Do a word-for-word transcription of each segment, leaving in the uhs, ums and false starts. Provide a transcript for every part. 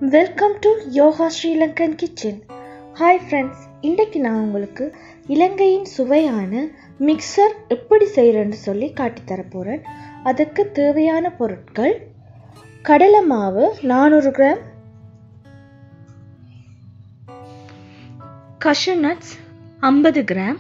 Welcome to Yoga Sri Lankan kitchen. Hi friends, இன்றைக்கு நான் உங்களுக்கு இலங்கையின் சுவையான மிக்சர் எப்படி செய்கிறேன்னு சொல்லி காட்டித்தர போகிறேன். அதுக்கு தேவையான பொருட்கள்: கடலை மாவு நானூறு கிராம், கஷு நட்ஸ் ஐம்பது கிராம்,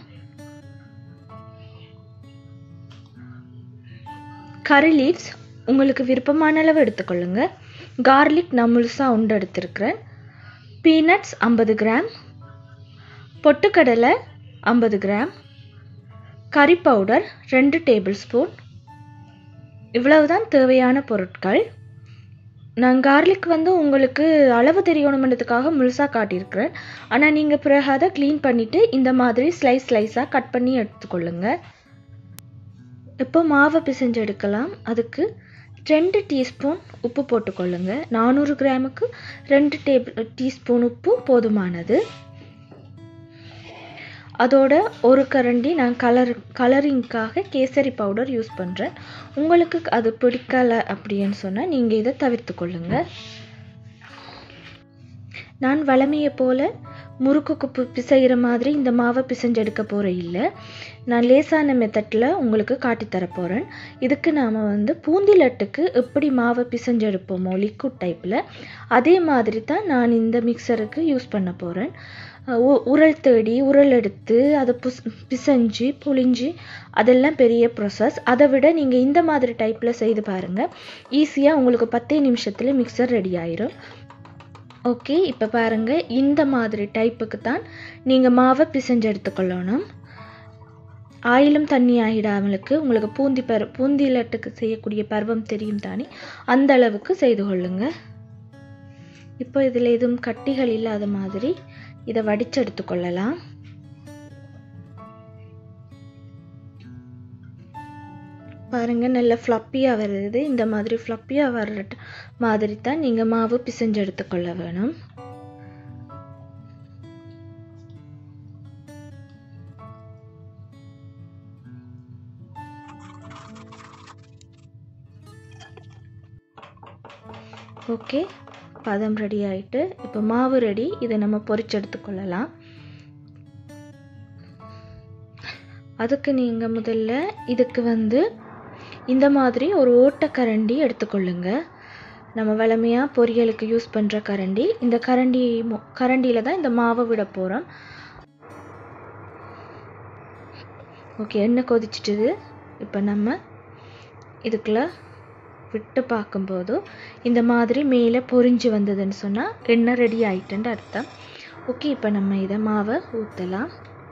கரி லீவ்ஸ் உங்களுக்கு விருப்பமான அளவு எடுத்துக்கொள்ளுங்க. கார்லிக் நான் முழுசாக உண்டு எடுத்துருக்கிறேன். பீனட்ஸ் ஐம்பது கிராம், பொட்டுக்கடலை ஐம்பது கிராம், கறி பவுடர் ரெண்டு டேபிள் ஸ்பூன். இவ்வளவுதான் தேவையான பொருட்கள். நான் கார்லிக் வந்து உங்களுக்கு அளவு தெரியணுமென்றதுக்காக முழுசாக காட்டியிருக்கிறேன். ஆனால் நீங்கள் பிறகு அதை க்ளீன் பண்ணிவிட்டு இந்த மாதிரி ஸ்லைஸ் ஸ்லைஸாக கட் பண்ணி எடுத்துக்கொள்ளுங்க. இப்போ மாவை பிசைஞ்சு எடுக்கலாம். அதுக்கு ரெண்டு டீஸ்பூன் உப்பு போட்டுக்கொள்ளுங்க. நானூறு கிராமுக்கு ரெண்டு டேபிள் டீஸ்பூன் உப்பு போதுமானது. அதோட ஒரு கரண்டி நான் கலர் கலரிங்காக கேசரி பவுடர் யூஸ் பண்ணுறேன். உங்களுக்கு அது பிடிக்கலை அப்படின்னு சொன்னால் நீங்கள் இதை தவிர்த்து கொள்ளுங்க. நான் வளமையை போல் முறுக்கு பிசைகிற மாதிரி இந்த மாவை பிசைஞ்செடுக்க போகிறேன் இல்லை. நான் லேசான மெத்தட்டில் உங்களுக்கு காட்டித்தர போகிறேன். இதுக்கு நாம் வந்து பூந்தி லட்டுக்கு எப்படி மாவை பிசைஞ்செடுப்போமோ லிக்விட் டைப்பில், அதே மாதிரி தான் நான் இந்த மிக்சருக்கு யூஸ் பண்ண போகிறேன். உரல் தேடி உரல் எடுத்து அதை புஸ் பிசைஞ்சு புளிஞ்சு அதெல்லாம் பெரிய ப்ராசஸ். அதை விட நீங்கள் இந்த மாதிரி டைப்பில் செய்து பாருங்கள். ஈஸியாக உங்களுக்கு பத்தே நிமிஷத்தில் மிக்சர் ரெடி ஆயிரும். ஓகே, இப்போ பாருங்கள், இந்த மாதிரி டைப்புக்கு தான் நீங்கள் மாவை பிசைஞ்சு எடுத்துக்கொள்ளணும். ஆயிலும் தண்ணி ஆகிடாமலுக்கு உங்களுக்கு பூந்தி பரு பூந்தி லட்டுக்கு செய்யக்கூடிய பருவம் தெரியும் தானே, அந்த அளவுக்கு செய்து கொள்ளுங்க. இப்போ இதில் எதுவும் கட்டிகள் இல்லாத மாதிரி இதை வடித்து எடுத்துக்கொள்ளலாம். பாருங்கள், நல்ல ஃப்ளப்பியாக வருது. இந்த மாதிரி ஃப்ளப்பியாக வர்ற மாதிரி தான் நீங்கள் மாவு பிசைஞ்சு எடுத்துக்கொள்ள வேணும். ஓகே, பதம் ரெடி ஆகிட்டு இப்போ மாவு ரெடி. இதை நம்ம பொரிச்சு எடுத்துக்கொள்ளலாம். அதுக்கு நீங்கள் முதல்ல இதுக்கு வந்து இந்த மாதிரி ஒரு ஓட்டை கரண்டி எடுத்துக்கொள்ளுங்க. நம்ம வளமையாக பொரியலுக்கு யூஸ் பண்ணுற கரண்டி. இந்த கரண்டி கரண்டியில் தான் இந்த மாவை விட போகிறோம். ஓகே, எண்ணெய் கொதிச்சிட்டுது. இப்போ நம்ம இதுக்குள்ள விட்டு பார்க்கும்போது இந்த மாதிரி மேலே பொரிஞ்சு வந்ததுன்னு சொன்னால் எண்ணெய் ரெடி ஆகிட்டுன்னு அர்த்தம். ஓகே, இப்போ நம்ம இதை மாவை ஊற்றலாம்.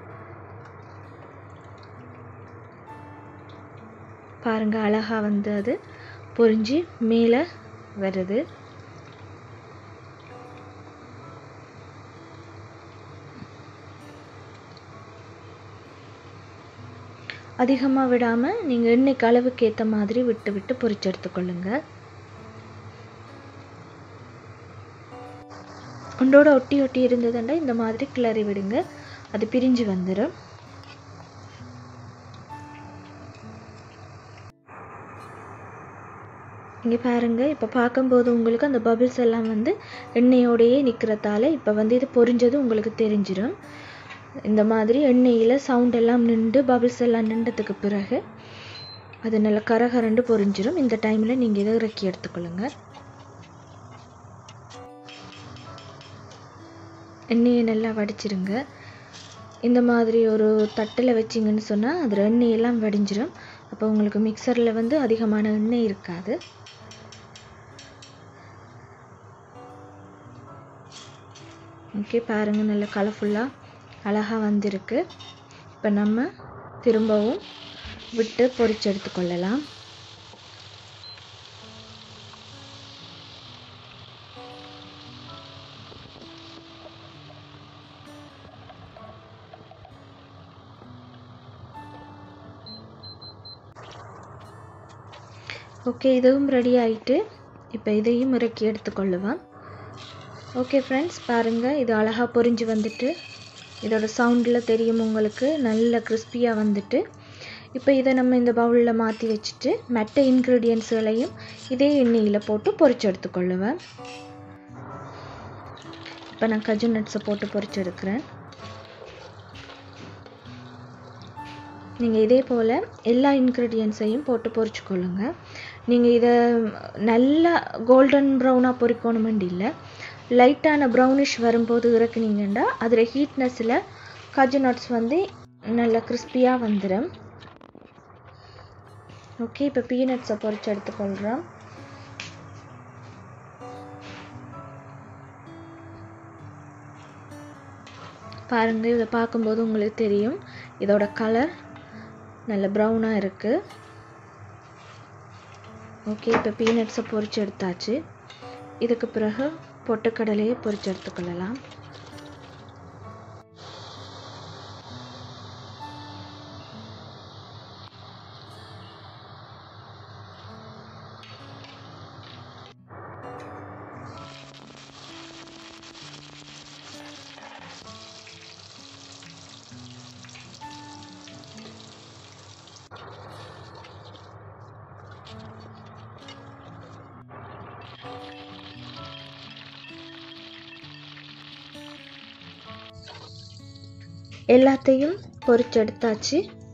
பாருங்கள், அழகாக வந்து அது பொரிஞ்சு மேலே வருது. அதிகமாக விடாமல் நீங்கள் எண்ணெய்க்கு அளவுக்கு ஏற்ற மாதிரி விட்டு விட்டு பொரிச்சு எடுத்துக்கொள்ளுங்க. உண்டோட ஒட்டி ஒட்டி இருந்ததுன்னா இந்த மாதிரி கிளறி விடுங்க, அது பிரிஞ்சு வந்துடும். இங்கே பாருங்கள், இப்போ பார்க்கும்போது உங்களுக்கு அந்த பபிள்ஸ் எல்லாம் வந்து எண்ணெயோடையே நிற்கிறதால இப்போ வந்து இது பொரிஞ்சது உங்களுக்கு தெரிஞ்சிடும். இந்த மாதிரி எண்ணெயில் சவுண்ட் எல்லாம் நின்று பபிள்ஸ் எல்லாம் நின்றதுக்கு பிறகு அது நல்லா கரகரண்டு பொரிஞ்சிடும். இந்த டைமில் நீங்கள் இதை இறக்கி எடுத்துக்கொள்ளுங்க. எண்ணெயை நல்லா வடிச்சிருங்க. இந்த மாதிரி ஒரு தட்டில் வச்சிங்கன்னு சொன்னால் அதில் எண்ணெயெல்லாம் வடிஞ்சிடும். அப்போ உங்களுக்கு மிக்சரில் வந்து அதிகமான எண்ணெய் இருக்காது. ஓகே, பாருங்கள், நல்ல கலர்ஃபுல்லாக அழகாக வந்திருக்கு. இப்போ நம்ம திரும்பவும் விட்டு பொரிச்சு எடுத்துக்கொள்ளலாம். ஓகே, இதுவும் ரெடி ஆகிட்டு இப்போ இதையும் இறக்கி எடுத்துக்கொள்ளுவேன். ஓகே ஃப்ரெண்ட்ஸ், பாருங்கள், இது அழகாக பொரிஞ்சு வந்துட்டு இதோட சவுண்டில் தெரியும் உங்களுக்கு நல்ல கிறிஸ்பியாக வந்துட்டு. இப்போ இதை நம்ம இந்த பவுலில் மாற்றி வச்சுட்டு மற்ற இன்க்ரீடியன்ட்ஸ்களையும் இதே எண்ணெயில் போட்டு பொரிச்சு எடுத்துக்கொள்ளுவேன். இப்போ நான் கஜு நட்ஸை போட்டு பொரிச்செடுக்கிறேன். நீங்கள் இதே போல் எல்லா இன்க்ரீடியன்ஸையும் போட்டு பொரிச்சுக்கொள்ளுங்க. நீங்கள் இதை நல்லா கோல்டன் ப்ரௌனாக பொரிக்கணுமெண்டு இல்லை, லைட்டான ப்ரௌனிஷ் வரும்போது இறக்குனீங்கன்னா அதில் ஹீட்னஸில் கஜு நட்ஸ் வந்து நல்லா கிறிஸ்பியாக வந்துடும். ஓகே, இப்போ பீனட்ஸை பொரிச்சு எடுத்துக்கொள்கிறோம். பாருங்கள், இதை பார்க்கும்போது உங்களுக்கு தெரியும் இதோட கலர் நல்ல ப்ரௌனாக இருக்குது. ஓகே, இப்போ பீனட்ஸை பொரிச்சு எடுத்தாச்சு. இதுக்கு பிறகு பொட்டுக்கடலையை பொரிச்சு எடுத்துக்கொள்ளலாம். எல்லாத்தையும் பொரிச்செடுத்தாச்சு.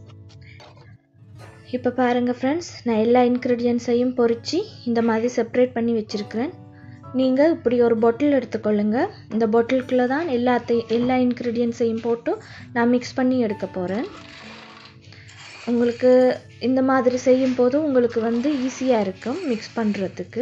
இப்போ பாருங்கள் ஃப்ரெண்ட்ஸ், நான் எல்லா இன்க்ரீடியன்ஸையும் பொரித்து இந்த மாதிரி செப்பரேட் பண்ணி வச்சுருக்கிறேன். நீங்கள் இப்படி ஒரு பாட்டில் எடுத்துக்கொள்ளுங்க. இந்த பாட்டிலுக்குள்ளே தான் எல்லாத்தையும் எல்லா இன்க்ரீடியன்ஸையும் போட்டு நான் மிக்ஸ் பண்ணி எடுக்க போகிறேன். உங்களுக்கு இந்த மாதிரி செய்யும் போது உங்களுக்கு வந்து ஈஸியாக இருக்கும் மிக்ஸ் பண்ணுறதுக்கு.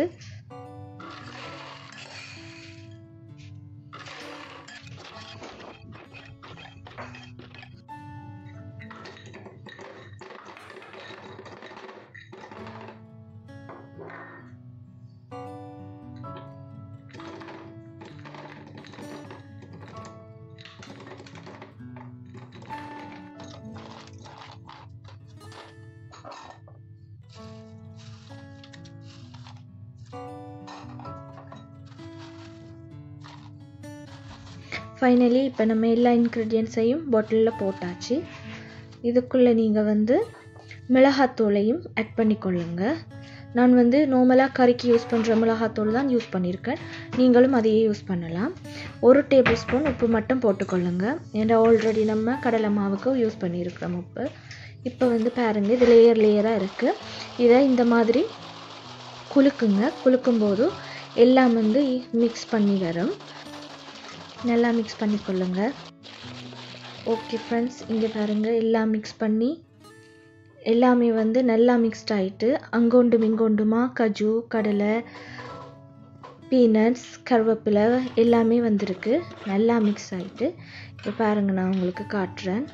ஃபைனலி இப்போ நம்ம எல்லா இன்க்ரீடியன்ஸையும் பாட்டிலில் போட்டாச்சு. இதுக்குள்ளே நீங்கள் வந்து மிளகாத்தூளையும் ஆட் பண்ணிக்கொள்ளுங்க. நான் வந்து நார்மலாக கறிக்கு யூஸ் பண்ணுற மிளகாத்தூள் தான் யூஸ் பண்ணியிருக்கேன். நீங்களும் அதையே யூஸ் பண்ணலாம். ஒரு டேபிள் ஸ்பூன் உப்பு மட்டும் போட்டுக்கொள்ளுங்க. ஏன்னா ஆல்ரெடி நம்ம கடலை மாவுக்கு யூஸ் பண்ணியிருக்கிறோம் உப்பு. இப்போ வந்து பாருங்கள், இது லேயர் லேயராக இருக்குது. இதை இந்த மாதிரி குலுக்குங்க. குலுக்கும்போது எல்லாம் வந்து மிக்ஸ் பண்ணி வரும். நல்லா மிக்ஸ் பண்ணிக்கொள்ளுங்க. ஓகே ஃப்ரெண்ட்ஸ், இங்கே பாருங்கள், எல்லாம் மிக்ஸ் பண்ணி எல்லாமே வந்து நல்லா மிக்ஸ்ட் ஆகிட்டு அங்கொண்டும் இங்கொண்டுமா கஜு, கடலை, பீனட்ஸ், கருவேப்பிலை எல்லாமே வந்திருக்கு. நல்லா மிக்ஸ் ஆகிட்டு இப்போ பாருங்கள், நான் உங்களுக்கு காட்டுறேன்.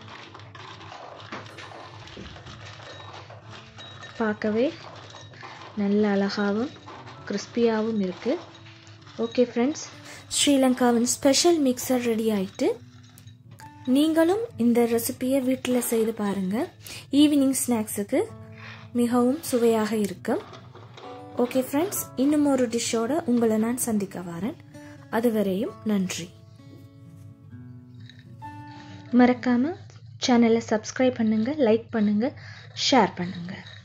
பார்க்கவே நல்ல அழகாகவும் கிறிஸ்பியாகவும் இருக்குது. ஓகே ஃப்ரெண்ட்ஸ், ஸ்ரீலங்காவின் ஸ்பெஷல் மிக்சர் ரெடி ஆகிட்டு. நீங்களும் இந்த ரெசிபியை வீட்டில் செய்து பாருங்கள். ஈவினிங் ஸ்நாக்ஸுக்கு மிகவும் சுவையாக இருக்கும். ஓகே ஃப்ரெண்ட்ஸ், இன்னும் ஒரு டிஷ்ஷோட உங்களை நான் சந்திக்க வரேன். அதுவரையும் நன்றி. மறக்காமல் சேனலை சப்ஸ்கிரைப் பண்ணுங்கள், லைக் பண்ணுங்கள், ஷேர் பண்ணுங்கள்.